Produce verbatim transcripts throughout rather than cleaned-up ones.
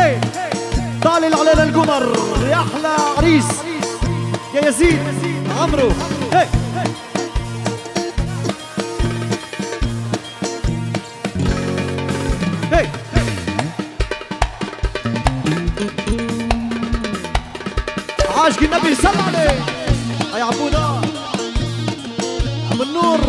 هي طالع علينا القمر يا احلى عريس يا يزيد عمرو. هي هي عاشق النبي صل عليه يا عبوده عم النور.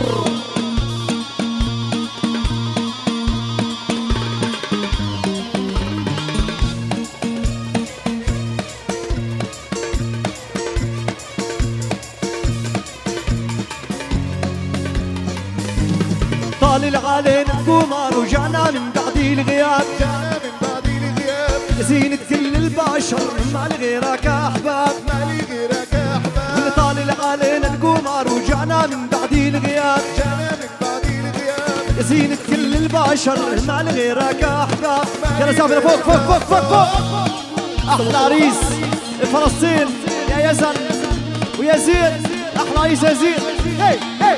طالع علينا القمر وجانا من بعد الغياب، جانا من بعد الغياب زينة كل البشر ما لغيرك احباب، ما لي غيرك احباب. طالع علينا القمر وجانا من بعد الغياب، جانا من بعد الغياب زينة كل البشر ما لغيرك احباب. يلا سافر فوق فوق فوق فوق فوق. احلى عريس فلسطين يا يزن ويزيد، احلى عريس يزيد. هي هي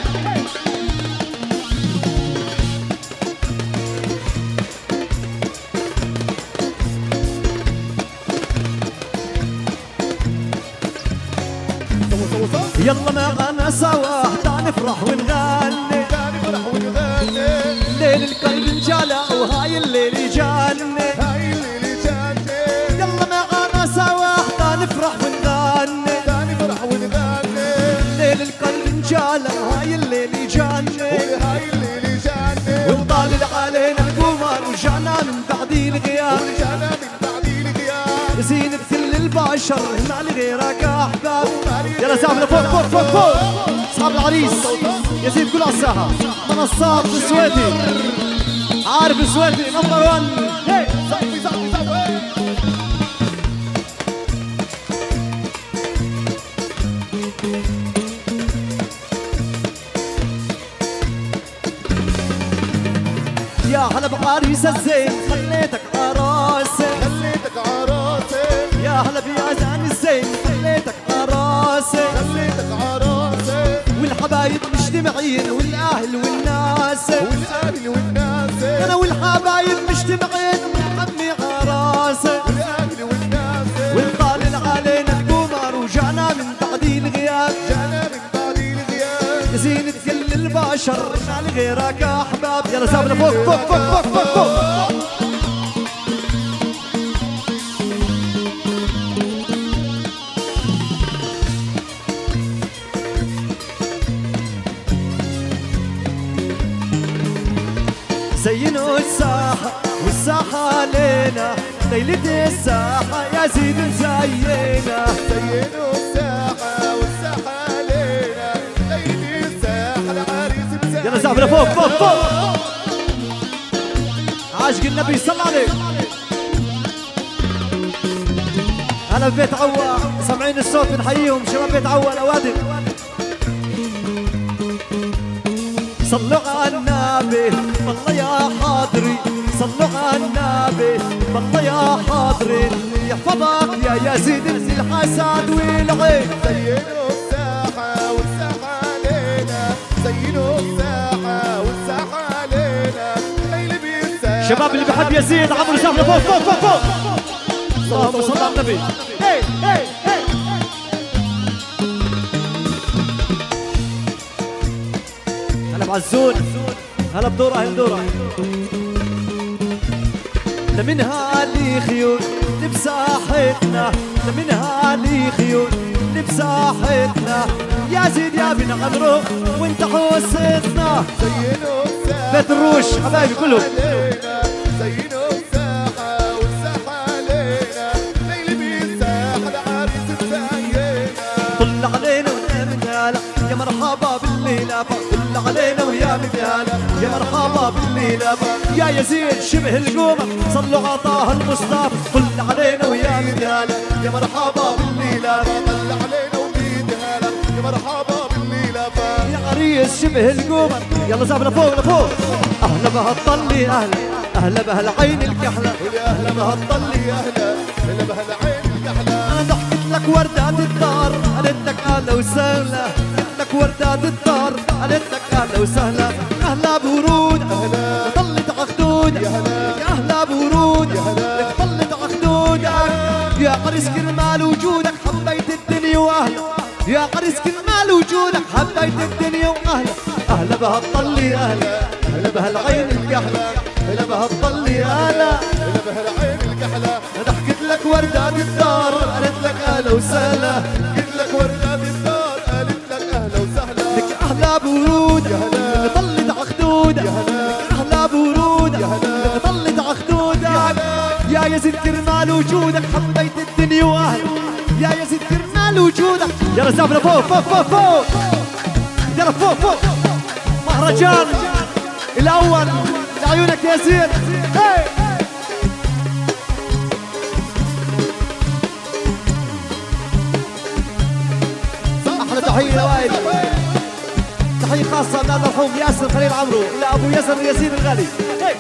يلا معنا سوا تعال نفرح ونغني، تعال نفرح ونغني. ليل القلب انجلى وهاي الليل جاني، هاي الليل جاني. يلا معنا سوا تعال نفرح ونغني، تعال نفرح ونغني. ليل القلب انجلى وهاي الليل جاني، هاي الليل جاني. وطالع علينا القمر وجانا من بعد الغياب، ورجعنا من بعد الغياب زينة كل البشر ما لغيرك احباب. يلا سافر فوق فوق فوق فوق. اصحاب العريس يزيد كل الساحة منصات السويدي، عارف السويدي نمبر واحد. هي صفي صفي صفي. يا هلا بعريس الزين خليتك عراسي، خليتك عراسي. يا هلا بأذان الزين خليتك عراسي، خليتك عراسي. والحبايب مجتمعين والاهل والناس، والاهل والناس. انا والحبايب مجتمعين وعمي عراسي، والاهل والناس. والطالع علينا القمر وجانا من بعد الغياب، جانا من بعد الغياب زينة كل البشر ما لغيرك احباب. يلا سافر فوق فوق فوق فوق فوق فوق. زينوا الساحة والساحة علينا، ليلة الساحة يا زيد مزينة. زينوا الساحة والساحة علينا، ليلة الساحة العريس مزينة. يلا سافر فوق فوق فوق. عاشق النبي صلى عليه. هلا ببيت عوا سامعين الصوت بنحييهم شباب بيت عوا الأوادم. صلوا على النبي والله يا حاضري، صلوا على النبي والله يا حاضري، يحفظك يا يزيد من الحسد والعين. زينوا الساحة والساحة علينا، زينوا الساحة والساحة علينا، ليلة بالساحة. شباب اللي بحب يزيد عمرو سافر فوق فوق فوق فوق. اللهم صل على النبي. هي هي هي هلا بعزون، هلا بدورة اهل دورة. لمنها لي خيول لبساحتنا، لمنها لي خيول لبساحتنا، يا زيد يا بن عمرو وانت حوستنا. زينوا الساحة بيت الروش حبايبي كلهم. علينا، زينوا الساحة والساحة علينا، ليلة بالساحة العريس مزينة. طل علينا ويا مثالة يا مرحبا بالليلة، طل علينا ويا مثالة يا مرحبا بالليلة، يا يزيد شبه القمر صلوا على طه المصطفى. طل علينا ويا مثالة يا مرحبا بالليلة، طل علينا وبيدهالة يا مرحبا بالليلة. يا عريس شبه القمر. يلا سافر لفوق لفوق. اهلا بهالطلي اهلا، اهلا بهالعين الكحلة، يا اهلا بهالطلي يا اهلا، اهلا بهالعين الكحلة. انا ضحكت لك وردات الدار قالت لك اهلا وسهلا، ضحكت لك وردات الدار قالت لك اهلا وسهلا. اهلا بورود أهلا. طلت عخدود يا هلا. يا اهلا بورود يا هلا. طلت عخدود. عريس كرمال وجودك حبيت الدنيا واهلا، يا عريس كرمال وجودك حبيت الدنيا واهلا. اهلا بهالطلي اهلا، اهلا بهالعين الكحله، اهلا بهالطلي اهلا، اهلا بهالعين الكحله. ضحكت لك وردات الدار قالت لك اهلا وسهلا، قلت لك وردات الدار قالت لك اهلا وسهلا. لك اهلا بورود يا هلا طلت عخدودة، يا هلا لك اهلا بورود يا هلا طلت عخدودة. يا هلا يا يزيد كرمال وجودك حبيت الدنيا واهلا، يا يزيد كرمال وجودك. يا رزاق فوق فوق فوق فوق، يلا فوق فوق. مهرجان الاول لعيونك يا زين. هي احلى تحيه لوائل، تحيه خاصه من المرحوم ياسر خليل عمرو الى ابو ياسر ياسين الغالي. هي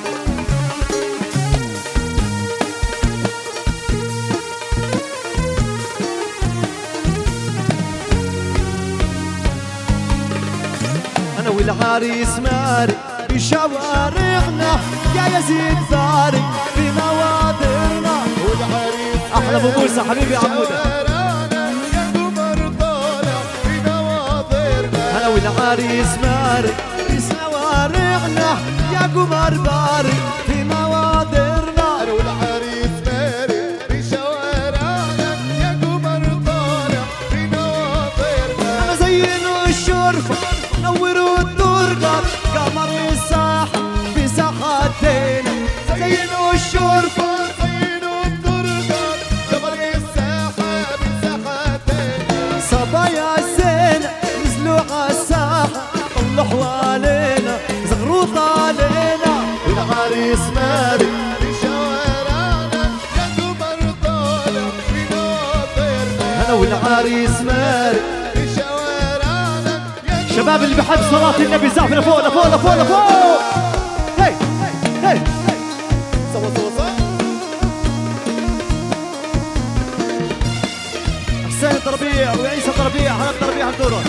انا والعريس ماري في شوارعنا، يا يزيد ثاري في نوادرنا. والعريس احلى ابو موسى حبيبي عموده. شوارعنا يا قمر طالع في نواظرنا. انا والعريس ماري في شوارعنا، يا قمر باري في نوادرنا. انا والعريس ماري في شوارعنا يا قمر طالع في نواظرنا. انا زينوا الشرفه نوروا الدرقات، قمر الساحه في ساحتين. زينوا الشرفه زينوا الدرقات قمر الساحه بساحتين. صبايا الزينة نزلوا عالساحة طلوا حوالينا زغروط علينا. والعريس ماري في شوارعنا يا قمر طالع في نواظرنا. أنا والعريس ماري في شوارعنا يا شباب اللي بحب صلاة النبي زعف لفوق لفوق لفوق لفوق. هي هي سوا سوا سوا. حسين الضربيع وعيسى الضربيع هلا الضربيع هالدورة.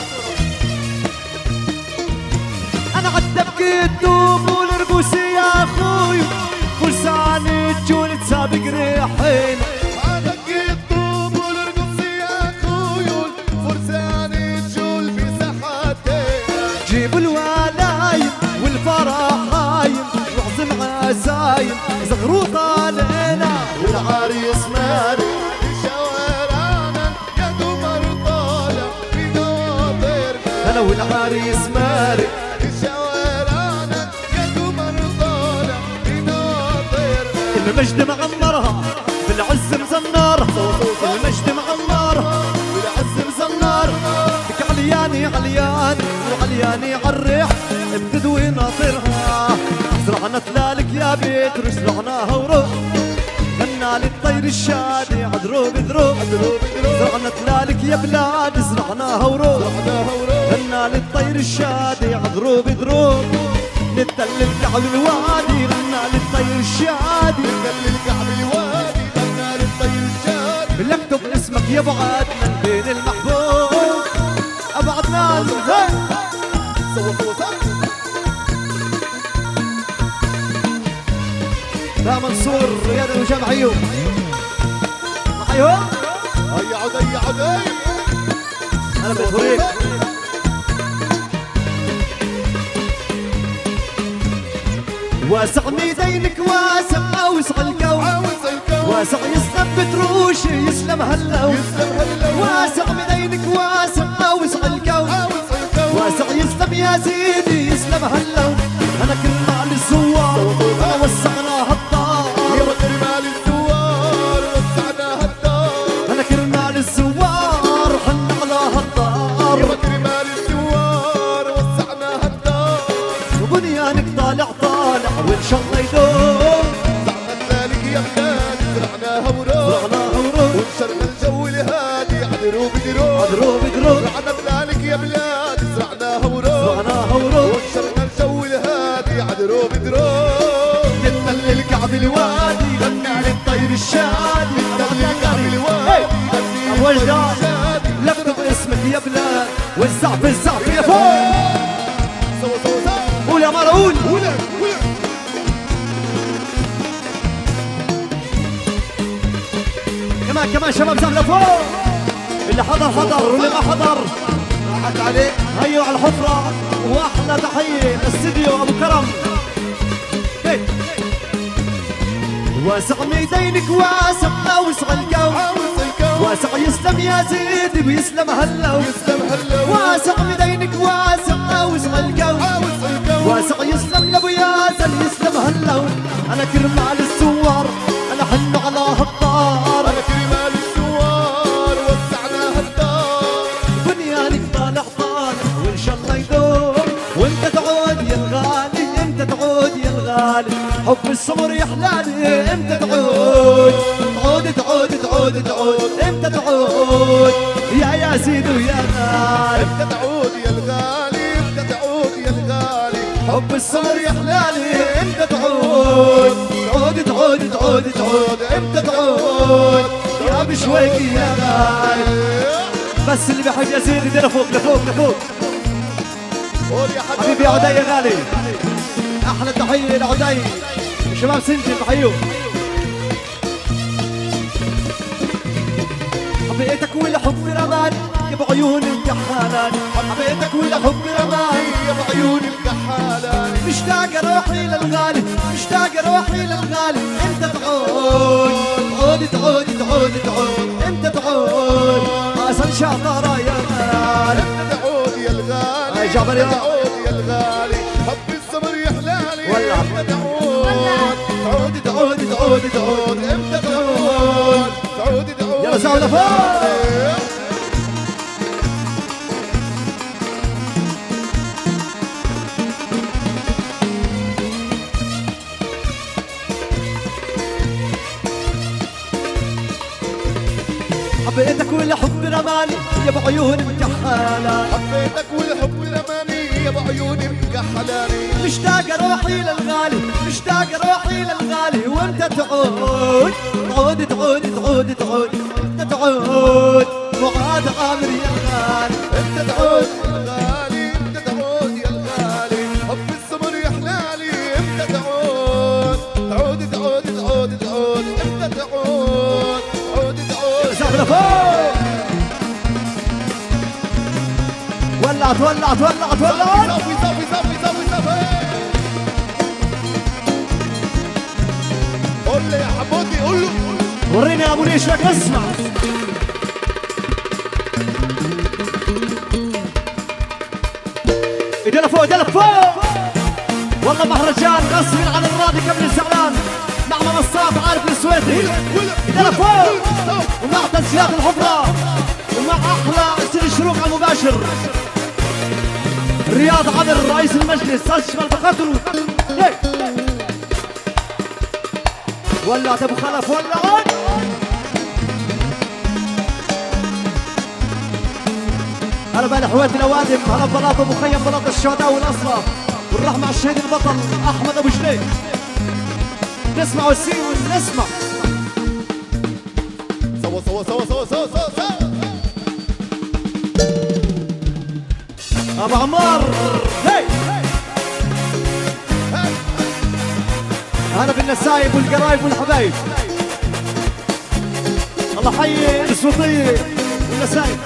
أنا عالدبكة الدوب والرقوس يا أخوي، فرسان الجول تسابق ريحين. عادك الطوب والرقص يا خيول، فرسان الجول في ساحتين. جيبوا الولايم والفرحايم واعزم عزايم زغروط علينا. والعريس ماري في شوارعنا يا قمر طالع في نواظرنا. أنا والعريس ماري في شوارعنا يا قمر طالع في نواظرنا. المجد معمرها بالعز مزنارها، المجد معمرها بالعز مزنارها. بك علياني علياني وعلياني عالريح بتدوي ناطرها. زرعنا تلالك يا بيت زرعناها وروح، غنى للطير الشادي عدروب دروب. زرعنا تلالك يا بلاد زرعناها وروح، غنى للطير الشادي عدروب دروب. نتل الكعب الوادي غنى للطير الشادي. دل الكعب الوادي غنى للطير الشادي. بنكتب اسمك يا بعد من بين المحبوب ابعد ناس. سوا سوا سوا. لا منصور رياض وجمع عيوب عيوب. هيا عد هيا عد هيا. انا بالفريق واسع ميدينك واسع اوسع الكون، عاوز الكون واسع يسلم بتروشي يسلم هاللون. يسلم هاللون. واسع ميدينك واسع اوسع الكون، عاوز الكون واسع يسلم يا سيدي يسلم هاللون. انا كرمال الزوار انا وسعناها الدار. يا كرمال الزوار وسعناها الدار. انا كرمال الزوار حن على هالدار. يا كرمال الزوار وسعناها الدار. وبنيانك طالع طالع وان شاء الله يدوم. زعمت ذلك يا بلاد زرعناها وروح. زرعناها وروح وانشرنا الجو الهادي عدروب دروب. عدروب دروب. زرعنا بذلك يا بلاد زرعناها وروح. زرعناها وروح وانشرنا الجو الهادي عدروب دروب. نتل الكعب الوادي غنى للطير الشادي. دل الكعب الوادي غني أبو للطير وجدان الشادي. لقب اسمك يا بلاد والزعف الزعف يا فوق. سوا سوا سوا. قول يا مرة قول. ولا ولا. كمان كمان شباب زغلة فوق. اللي حضر حضر واللي ما حضر راحت عليه. هيو على الحفرة. واحلى تحية لاستديو ابو كرم. هيك واسع ميدينك واسع اوسع الكون. واسع يسلم يا زيدي ويسلم هلا يسلم هلا. واسع ميدينك واسع اوسع الكون. واسع يسلم لابو ياسر يسلم هلا. انا كرمال السوار انا حن على هالطار. انا كرمال السوار وسعناها الدار. بنيانك طالع طالع وان شاء الله يدوم. وانت تعود يا الغالي امتى تعود يا الغالي. حب السمر يا حلالي امتى تعود. تعود تعود تعود تعود امتى تعود يا يا سيدي ويا غالي. امتى تعود يا الغالي امتى تعود يا الغالي. حب السمر يا حلالي امتى تعود. تعود تعود تعود تعود امتى تعود يا بشويك يا غالي. بس اللي بيحب يا سيدي دي لفوق لفوق لفوق. قول يا حبيبي. حبيبي يا عدي يا غالي. احلى تحيه لعدي شباب سنتي بحيوك. حبيتك ولا حب رمان يا بعيون الكحالان. حبيتك ولا حب رمان يا بعيون الكحالان. مشتاق روحي للغالي مشتاق روحي للغالي. امتى تعود تعود تعود تعود تعود امتى تعود. حسن شاطرة يا غالي. امتى تعود يا الغالي. هاي جابر يا تعود يا الغالي. حب السمر يا حلالي. ولع. امتى تعود. تعود تعود تعود تعود امتى تعود. تعود تعود يلا سوا لفوق. حبيتك ولا حب رماني يا بعيون مكحالة. حبيتك والحب رماني يا بعيوني مكحلاني. مشتاق روحي للغالي مشتاق روحي للغالي. وامتى تعود تعود تعود تعود تعود امتى تعود. معاد عامر يا الغالي. امتى تعود يا الغالي. امتى تعود يا الغالي. حب السمر يا حلالي. امتى تعود. تعود تعود تعود تعود امتى تعود. تعود تعود. سافر فوق. ولعت ولعت ولعت ولعت. صافي صافي صافي صافي صافي. قول لي يا حمودي قول له. ورينا يا ابو ليش لك اسمع. ايدينا فوق ايدينا فوق. والله مهرجان غصب عن الراضي قبل الزعلان. مع منصات عارف السويدي. ايدينا فوق ومع تسجيلات الحفرة ومع احلى استوديو الشروق على المباشر. رياض عبر رئيس المجلس اشمل بقدره. ولعت ابو خلف ولعت. هلا بلا حويت الاوادم. هلا بلاط مخيم بلاط الشهداء والاسرى. والرحمة على الشهيد البطل احمد ابو جليل. نسمع والسين ونسمع سوا سوا سوا سوا سوا سوا سوا. ابو عمار. هي هلا بالنسايب والقرايب والحبايب. الله حي السلطية والنسايب.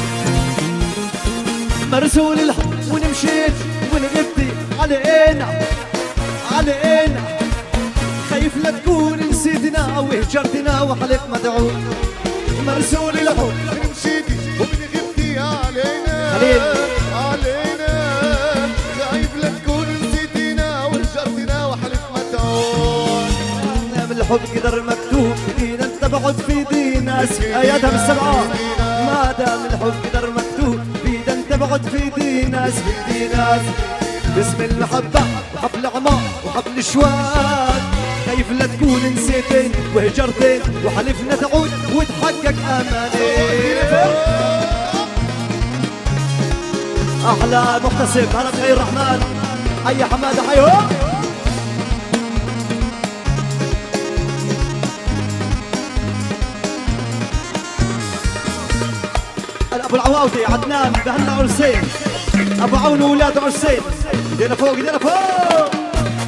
مرسول الحب ونمشيت ونغبتي علينا علينا. خايف لا تكون نسيتنا وهجرتنا وحلف مدعو. مرسول الحب مشيتي ومن غبتي علينا خليل. علينا. خايف لا تكون نسيتينا وهجرتنا وحلف مدعون. من الحب قدر مكتوب فينا انت بعد في دي ناس. اياتها بالسبعة. ما دام الحب قدر مكتوب فينا انت بعد في دي ناس في دي ناس. باسم المحبة وحبل عمار وحبل شواد. خايف لا تكون نسيتين وهجرتين وحلفنا تعود وتحقق اماني. احلى محتسب هلا بخير الرحمن. حي حماده حيو. ابو العواودي عدنان بهنا عرسين. ابو عون واولاده عرسين. ايدينا فوق ايدينا فوق.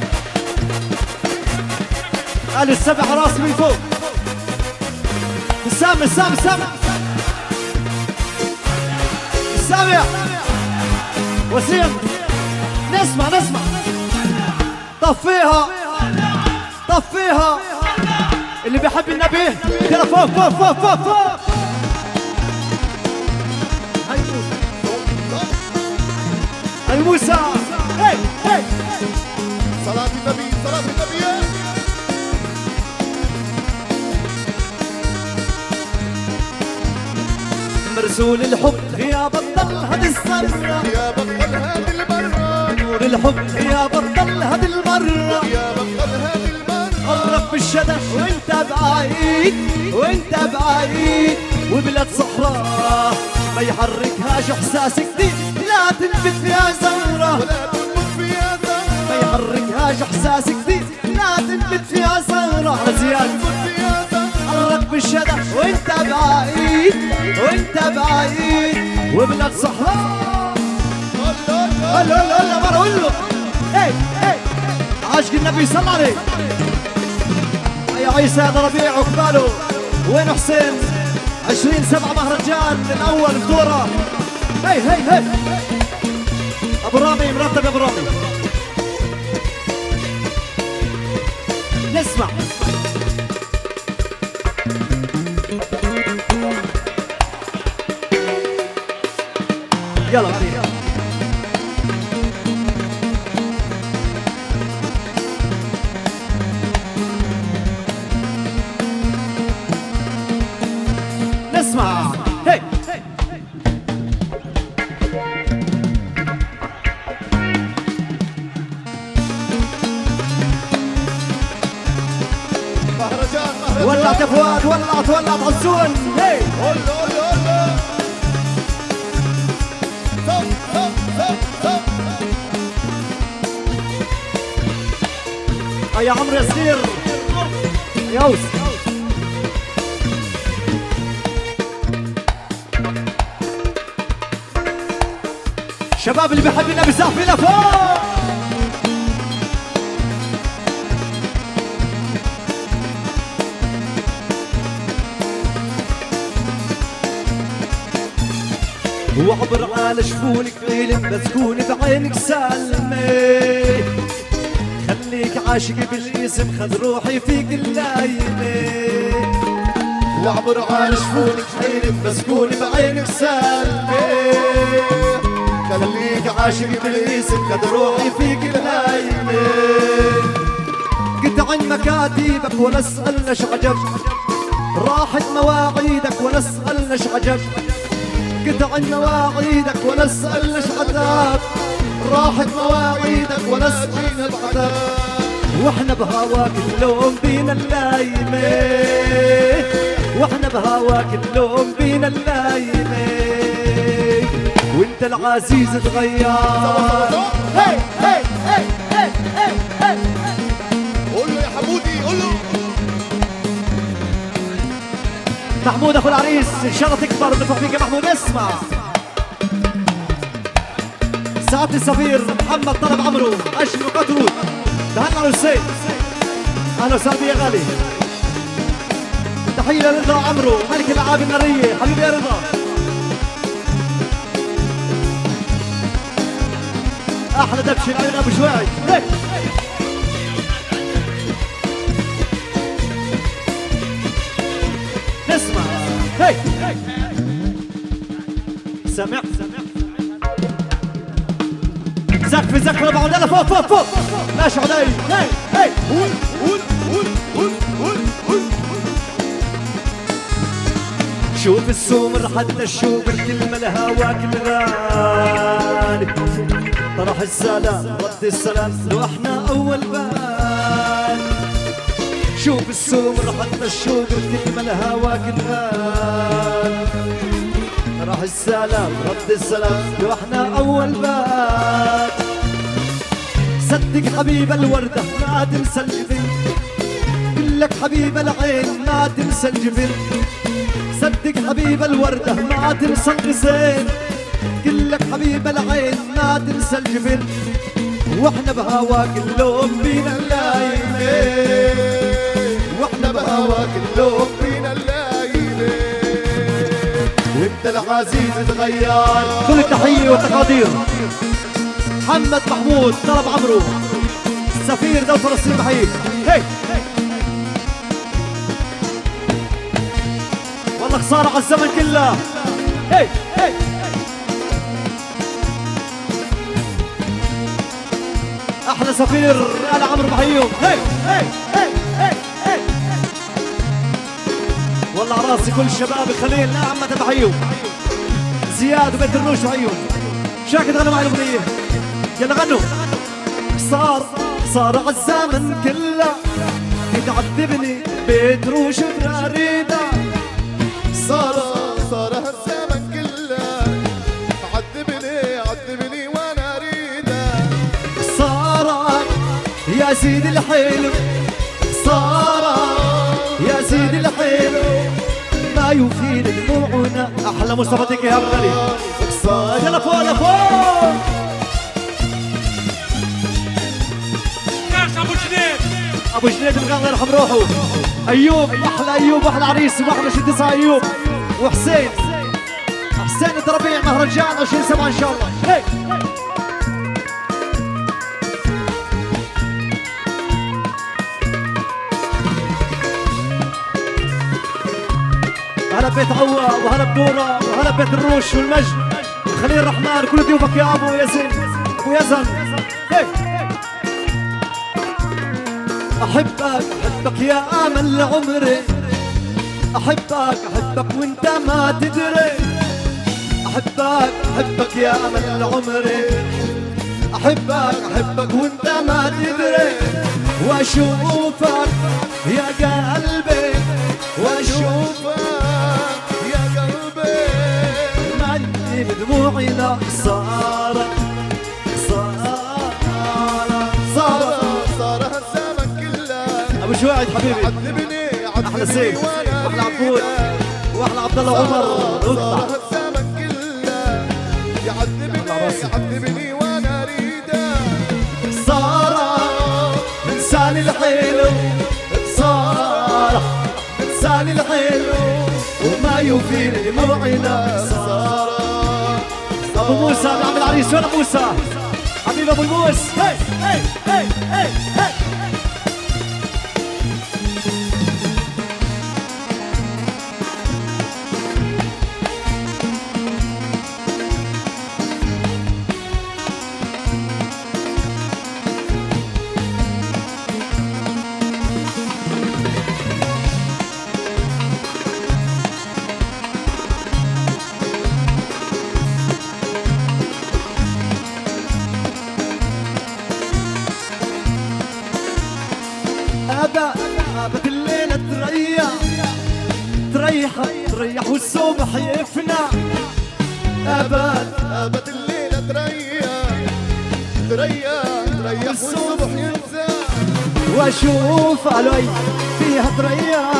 قال السبع راس من فوق. سامي سامي سامي سامي وسيم نسمع نسمع طفيها طفيها اللي بيحب النبي يلا فوق فوق فوق فوق فوق هاي موسى هي هي صلاة النبي صلاة النبي مرسول الحب يا بطل هذه السرة يا بطل هذه المرة نور الحب يا بطل هذه المرة يا بطل هذه المرة قرب بالشدة وانت بعيد وانت بعيد وبلاد صحراء ما يحركهاش احساس جديد لا تنبت يا زهرة ولا تنبت فيها زهرة ما يحركهاش احساس جديد لا تنبت يا زهرة زياد فيها زهرة قرب بالشدة وانت بعيد وانت بعيد وبلاد صحراء هلا هلا هلا مرة قول له ايه ايه عاشق النبي صلى الله عليه يا عيسى هذا ربيع وقباله وين حسين عشرين سبعة مهرجان الأول بدورة هي هي هي أبو رامي مرتب يا أبو رامي نسمع يلا غني نسمع هي مهرجان مهرجان ولعت يا فؤاد ولعت ولعت عزون هي قول له قول له قول له صف صف صف صف يا عمرو يا صغير يا اوس شباب اللي بيحب النبي سقف لفوق وعبر على شفونك غيلم بتكون بعينك سلمي خليك عاشق بالاسم خذ روحي فيك اللايمة وعبر على شفونك غيلم بتكون بعينك سلمي خليك عاشق بالاسم خذ روحي فيك اللايمة قطع مكاتبك ولا اسألناش عجب راحت مواعيدك ولا اسألناش عجب قطع مواعيدك ولا اسألناش عذاب راحت مواعيدك ولا اسألنا العذاب واحنا بهواك اللوم بينا اللايمة واحنا بهواك اللوم بينا اللايمة وانت العزيز تغير هي هي هي هي هي هي قول له يا حمودي قول له محمود اخو العريس ان شاء الله تكبر ونفرح فيك يا محمود اسمع سعادة السفير محمد طلب عمرو اشرف قطرود دهنا على الحسين اهلا وسهلا بي يا غالي تحية لرضا عمرو ملك الالعاب النارية حبيبي يا رضا احلى دبش العين ابو شواعي هيك نسمع هيك سمع زقف زقف بعض يلا فوق فوق فوق لا شعدي هي هي قول قول قول قول قول قول شوف السومر حتى الشوبر كلمة لهواك الغالي طرح السلام رد السلام لو احنا اول بال شوف السومر حتى الشوبر كلمة لهواك الغالي طرح السلام رد السلام لو احنا اول بال صدق حبيب الوردة ما تنسى الجبن قلك حبيب العين ما تنسى الجبن صدق حبيب الوردة ما تنسى الغسيل قلك حبيب العين ما تنسى الجبن واحنا بهواك اللوم بينا اللايمة واحنا بهواك اللوم بينا اللايلة العزيز تغير. كل التحية والتقادير محمد محمود طلب عمرو سفير دولة فلسطين بحييك. هي والله خسارة على الزمن كله. هي هي احلى سفير آل عمرو بحييهم. هي هي هي هي هي والله على راسي كل الشباب خليل لا عمة بحييهم. زياد وبيت الروش بحييهم. شاكد غنوا معي الاغنية يلا غنوا. صار صار على الزمن كله يتعذبني بيت روش براريده. صار صار هالزمن كله عذبني عذبني وانا اريده. صار يا سيدي الحلو صار يا سيدي الحلو ما يفيد دموعنا. احلى مصطفى تكي يا ابو غالي. صار يلا فوق يلا فوق. ابو جنيد ابو جنيد الله يرحم روحه. ايوب احلى ايوب واحلى عريس واحلى شديصه ايوب وحسين حسين الربيع مهرجان عشرين سبعة ان شاء الله. هي هلا بيت عوا وهلا بدورة وهلا بيت الروش والمجد خليل الرحمن كل ضيوفك يا ابو يزن ابو يزن. هي احبك احبك يا امل عمري. احبك احبك وانت ما تدري. احبك احبك يا امل عمري. احبك احبك وانت ما تدري. واشوفك يا قلبي واشوفك يا قلبي ماني بدموعي لا. صار صار صار صار هالزمن كله ابو شواعد حبيبي عذبني احلى سيف واحلى عبود واحلى عبد الله عمر. صار هالزمن كله يعذبني يعذبني وانا اريده. صار لساني الحلو صار لساني الحلو وما يفيد دموعنا. صار ابو موسى نعمل عريس. وين موسى حبيب ابو الموس. هي هي هي هي هي أبا أبد الليلة تريح تريح تريح والصبح يفنى. أبد أبد الليلة تريح تريح تريح والصبح ينسى. وأشوف علي فيها تريح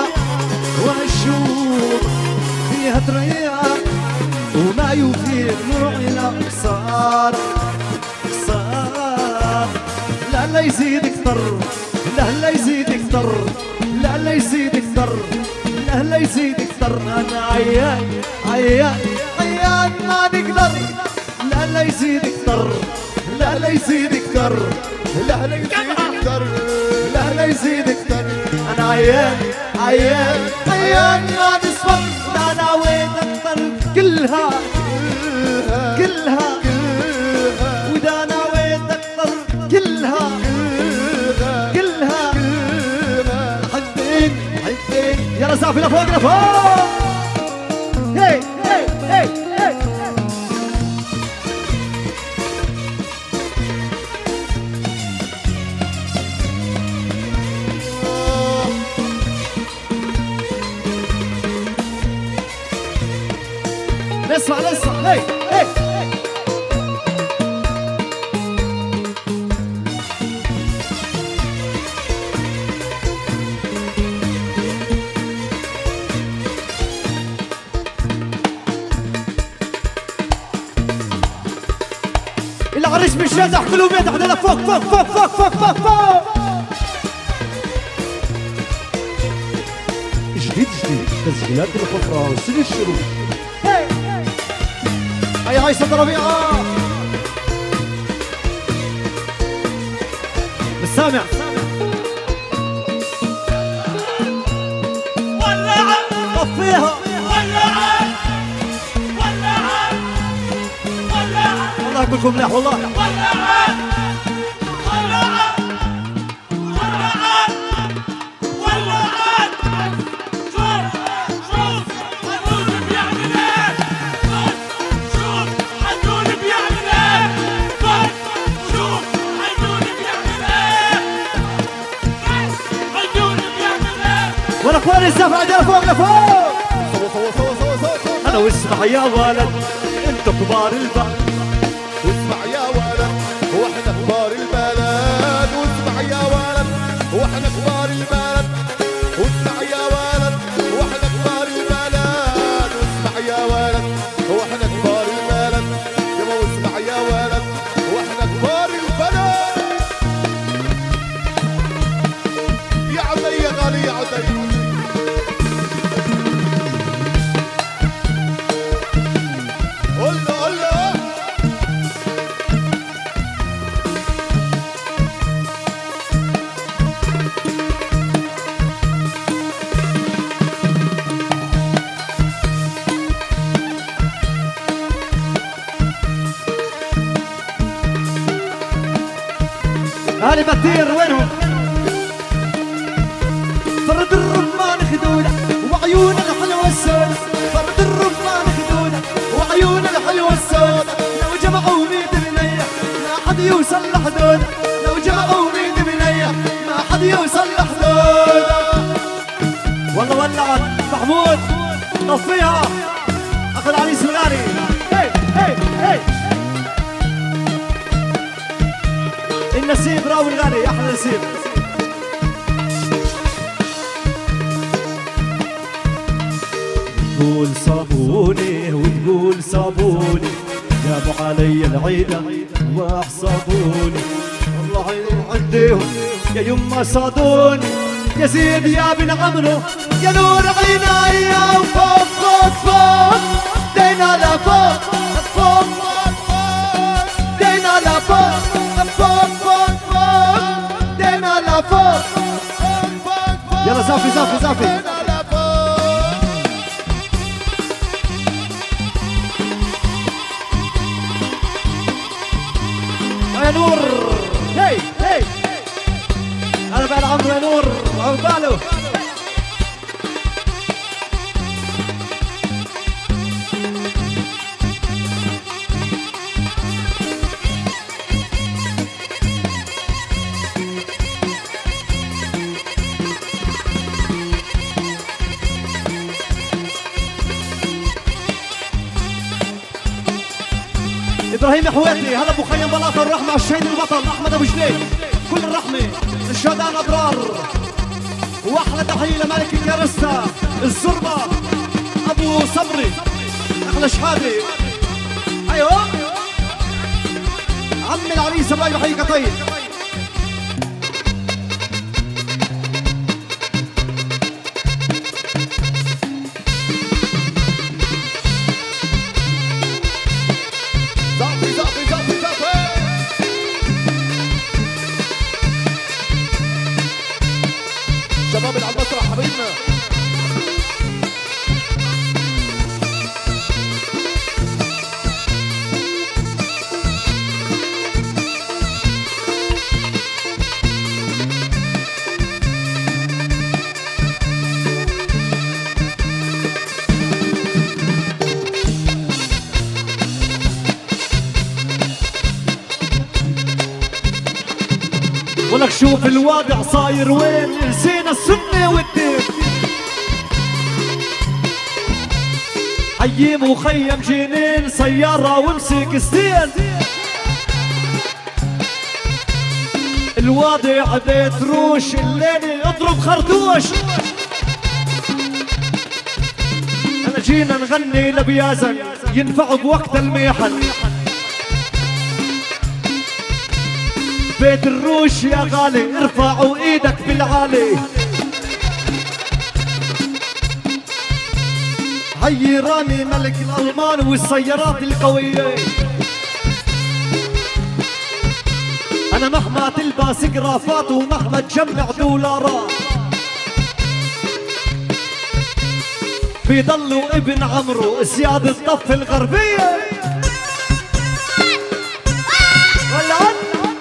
وأشوف فيها تريح وما يفيد دموعنا. صار صار لا لا يزيد اكتر لا لا يزيد اكتر لا لا يزيد اكتر لا لا يزيد اكتر. انا عيان عيان عيان ما نقدر. لا لا يزيد اكتر لا لا يزيد اكتر لا لا يزيد اكتر لا لا يزيد اكتر. انا عيان عيان عيان ما نصبر. لا انا وين اكتر كلها كلها ودا انا وين اكتر كلها كلها. حبين حبين يلا زعفي لفوق لفوق. هي هي هي هي نسمع نسمع. هي هي العريس مش شازح قلوب يدح ده فوق فوق فوق فوق فوق فوق فوق. جديد جديد تسجيلات الخفرة وسن الشروق. هيا هيثم ربيعه مش سامع ولعت طفيها ولعت ولعت ولعت والله كلكم مليح والله ولعت ولعت ولعت ولعت شوف شوف حدود بيعمل ايه شوف حدود بيعمل ايه شوف حدود بيعمل ايه حدود بيعمل ايه ولا فوق الزفة عندنا فوق لفوق سوا سوا سوا سوا سوا سوا. انا واسمع يا ولد انتوا كبار البلد واسمع يا ولد واحنا كبار البلد واسمع يا ولد واحنا كبار البلد واسمع يا ولد واحنا كبار البلد واسمع يا ولد واحنا كبار البلد يابا واسمع يا ولد واحنا كبار البلد يا عدي يا غالي يا عدي قول له قول له هالي بطير وينهم؟ فرد الرمان خدودة وعيون الحلوة السودة فرد الرمان خدودة وعيون الحلوة السودة لو جمعوا ميت بنية ما حد يوصل لحدودة لو جمعوا ميت بنية ما حد يوصل لحدودة والله ولعت محمود طفيها اخذ عريس الغالي هي هي هي النسيب راوي الغالي احلى نسيب تقول صابوني وتقول صابوني جابوا علي العيدة واحصابوني والله عندهم يا يما صادوني يا زيد يا بن عمرو يا نور عيني يا فوق فوق فوق دينا لفوق فوق فوق فوق دينا لفوق فوق فوق فوق دينا لفوق يلا زافي زافي زافي يا نور هي هي انا بعد عمرو يا نور عقباله ابراهيم حويتي هلا ابو خيم بلاطه الرحمه الشهيد البطل احمد ابو جليل كل الرحمه الشهداء الابرار واحلى تحيه لملك الكارستا الزربه ابو صبري احلى شحاده ايوه عم العريس الله يحييك طيب زعفي زعفي زعفي زعفي شباب اللي على المسرح حبايبنا ولك شوف الوضع صاير وين نسينا السنة والدين حييم وخيم جنين سيارة وامسك ستين الوضع بيت روش الليلة اضرب خرطوش انا جينا نغني لبيازن ينفعوا بوقت الميحن بيت الروش يا غالي ارفعوا ايدك بالعالي حي رامي ملك الألمان والسيارات القوية. أنا مهما تلبس قرافات ومهما تجمع دولارات بيضلوا ابن عمرو سياد الطف الغربية. ولا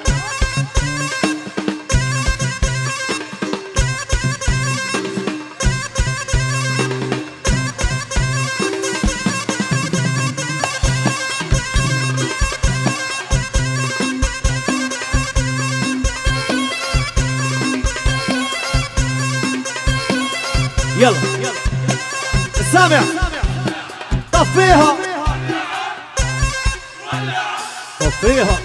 يلا يلا سامع طفيها طفيها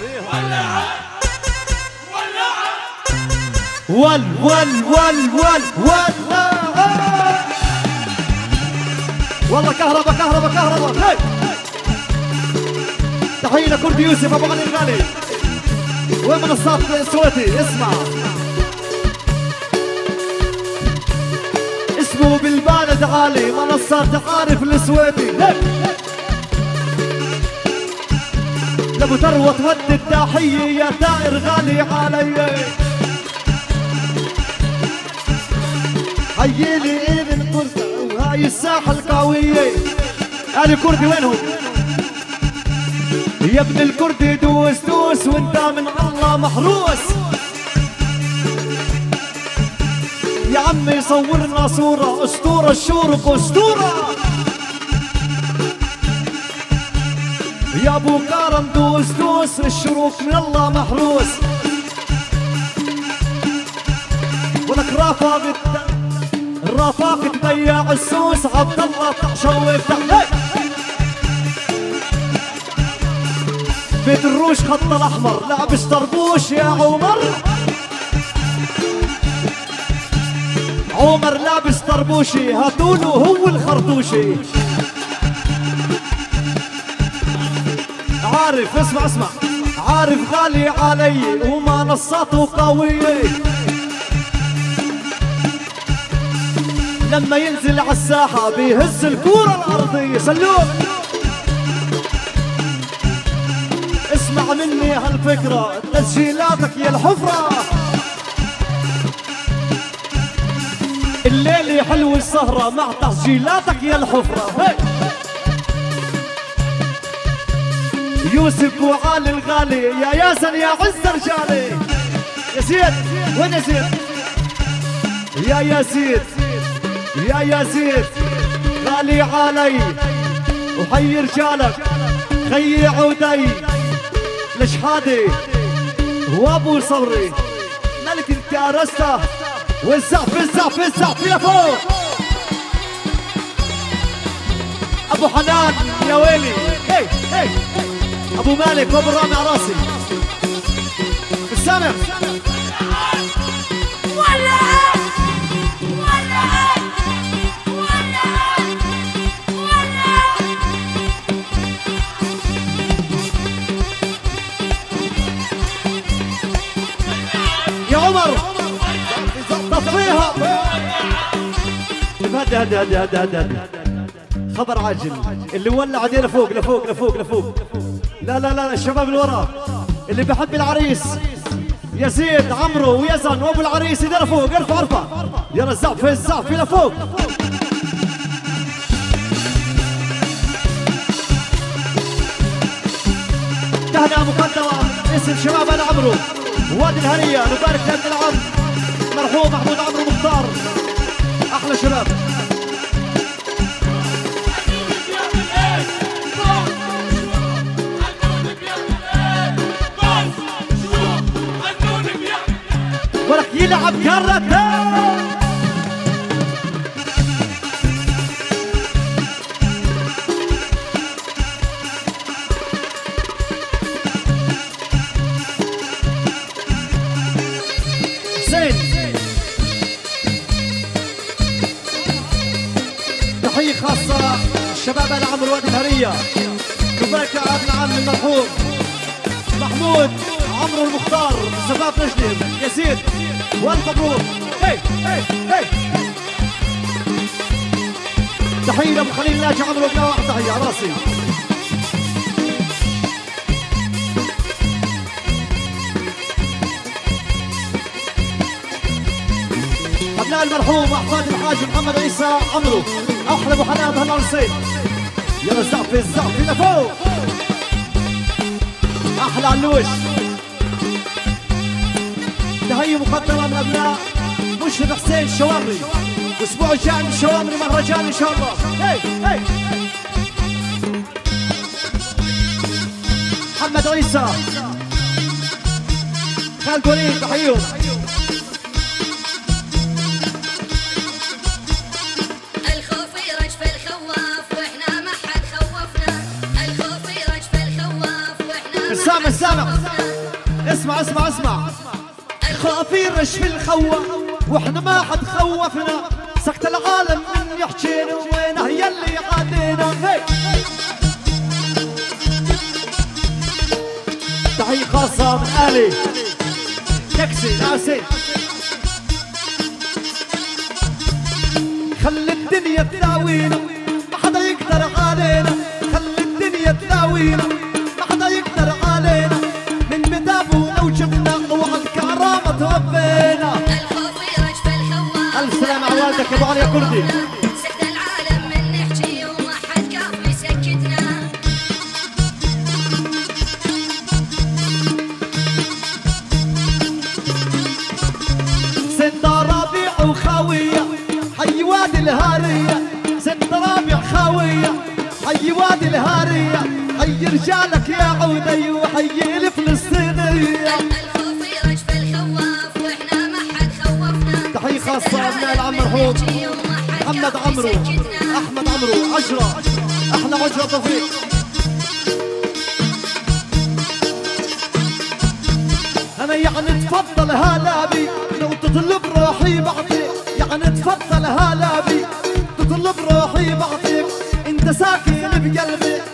ول ول ول ول ول والله كهربا كهربا كهربا. هي تحية لكرد يوسف ابو علي الغالي ومنصات السويتي. اسمع اسمه بالبلد عالي منصات عارف السويتي. لابو ثروة تودي التحية يا دائر غالي علي. حييلي ابن قرصة وهاي الساحة القوية. اهل كردي وينهم؟ يا ابن الكردي دوس دوس وانت من الله محروس. يا عمي صورنا صورة اسطورة الشورق اسطورة. يا ابو كرم دوس دوس الشروق من الله محروس. ولك رافق الرافاق تبيع السوس عبد الله شوف تحت بيت الروش خط الاحمر لابس طربوش يا عمر. عمر لابس طربوشي هاتوله هو الخرطوشي. عارف اسمع اسمع عارف غالي علي وما نصاته قوية. لما ينزل على الساحة بيهز الكورة الأرضية. سلوم اسمع مني هالفكرة تسجيلاتك يا الحفرة. الليلة حلو السهرة مع تسجيلاتك يا الحفرة. هي. يوسف وعالي الغالي يا ياسن يا عز رجالي. يا سيد وين يا سيد؟ يا ياسين يا ياسين غالي علي وحي رجالك خيي عودي لشحادي وابو صبري ملك الكارسة والزعف الزعف الزعف يا فوق. ابو حنان يا ويلي. هي هي ابو مالك وابو رامي على راسي. السامع يا عمر طفيها. هدي هدي هدي هدي هدي خبر عاجل اللي ولع عليه لفوق لفوق لفوق لفوق. لا لا لا الشباب اللي ورا اللي بحب العريس يزيد عمرو ويزن وابو العريس يدير لفوق. ارفع ارفع يلا الزعف الزعف لفوق. تهنئة مقدمة اسم شباب ال عمرو وادي الهنية. نبارك لابن العم مرحوم محمود عمرو مختار. احلى شباب. ولك يلعب كرة. زين تحية خاصة الشباب ال عمرو وادي الهرية. نبارك ابن العم المرحوم محمود عمرو المختار شباب نجدهم يزيد والف مبروك. هي هي هي تحيه لابو خليل ناجي عمرو بلا واحد تحيه على راسي. ابناء المرحوم احفاد الحاج محمد عيسى عمرو، احلى ابو حنان هلا حسين. يلا الزعفي الزعفي لفوق، احلى علوش. تحيه مقدمه من ابناء مشرف حسين الشوامري، الاسبوع الجاي عند الشوامري مهرجان ان شاء الله. هي هي محمد عيسى خالد وليد تحيهم. الخوف يرج في الخواف واحنا ما حد خوفنا، الخوف يرج في الخواف واحنا ما سامع حد سامع خوفنا. اسمع اسمع اسمع. الخوف يرج في الخواف واحنا ما حد خوفنا، سكت العالم من يحكينا وينه يلي عادينا. هي تحية خاصة من آلي تاكسي ناسي. خلي الدنيا تداوينا ما حدا يقدر علينا، خلي الدنيا تداوينا ما حدا يقدر علينا، من مدابونا وجبنا وعلى الكرامة توفينا. الخوف يرج في الخواف ألف سلامة على والدك يا أبو علي يا كردي. سكت العالم من نحكي وما حد كاف يسكتنا. سند ربيع وخاوية حي وادي الهارية، سند ربيع خاوية حي وادي الهارية، حي رجالك يا عودي وحي الفلسطينية. الخوف يرج في الخواف واحنا ما حد خوفنا. تحية خاصة ابناء العم مرحوم محمد عمرو احمد عمرو عجرة، احلى عجرة توفيق. انا يعني تفضل هلا بي لو تطلب روحي بعطيك، يعني تفضل هلا بي تطلب روحي بعطيك، انت ساكن بقلبي